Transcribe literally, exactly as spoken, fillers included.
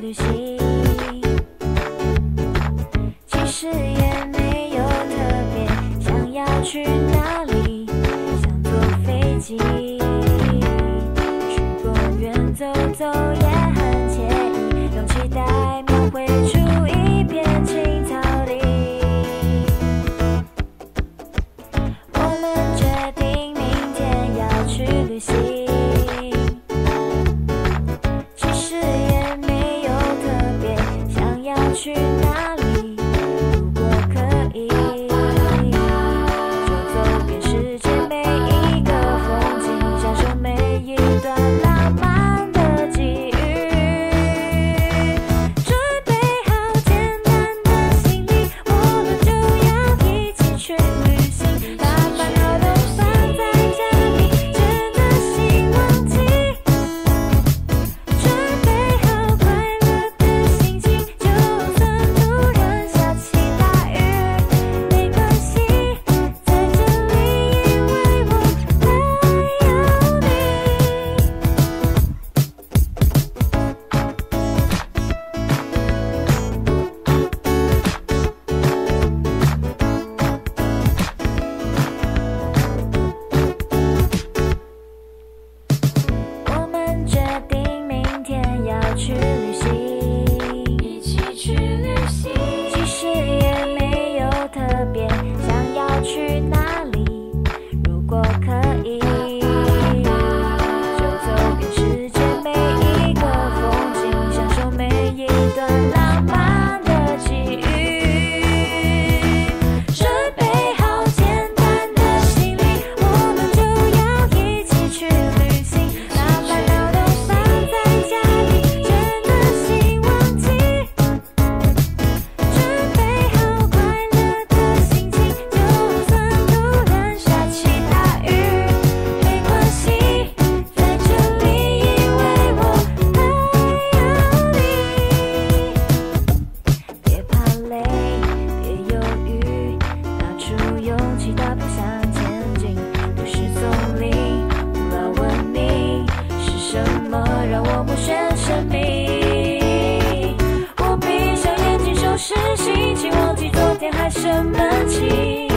旅行，其实也没有特别想要去哪里，想坐飞机去公园走走也很惬意，用期待描绘出一片青草地。我们决定明天要去旅行，其实也没有特别想要去哪里，如果可以就走遍世界每一个风景，享受每一段浪漫的际遇。准备好简单的行李，我们就要一起去旅行，把烦恼都放在家里，真的希望记。准备好快乐的心情，就算突然下起大雨，没关系，在这里，因为我还有你。我们决定明天要去旅行，一起去旅行，其实也没有特别想要去哪里，如果可以就走遍世界每一个风景，享受每一段浪漫的际遇。准备好简单的行李，我们就要一起去旅行，把烦恼都放在家里，真的希望记。准备好快乐的心情，就算突然下起大雨，没关系，在这里，因为我还有你。别怕累，别犹豫，拿出勇气，大步向前进。都市丛林，无了文明，是什么让我目眩神迷？我闭上眼睛，收拾心情，忘记昨天还生闷气。